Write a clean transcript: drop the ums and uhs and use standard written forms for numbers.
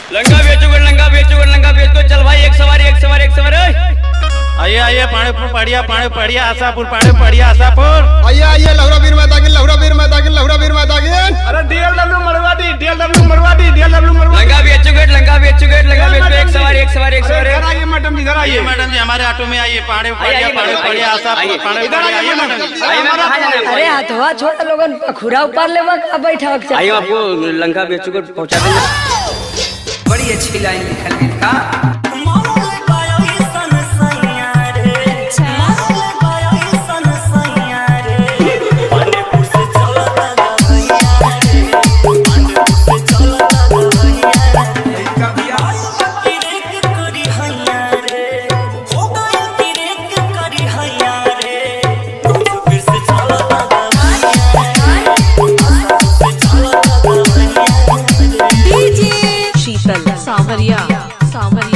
लंगा बेच को चल भाई, एक सवारी। आइए आइए पाणीपुर पड़िया आशापुर पड़िया आशापुर। आइए लहुरा वीर माता की। अरे डीएलडब्ल्यू मरवाड़ी लंगा बेच को एक सवारी। मैडम इधर आइए मैडम जी, हमारे ऑटो में आइए। पड़िया आशापुर आइए मैडम जी। अरे हथवा छोटा लोगन खुरा ऊपर ले बैठा आइए, आपको लंका बेच को पहुंचा देंगे। बड़ी अच्छी लाइन लिखल है का सांवरिया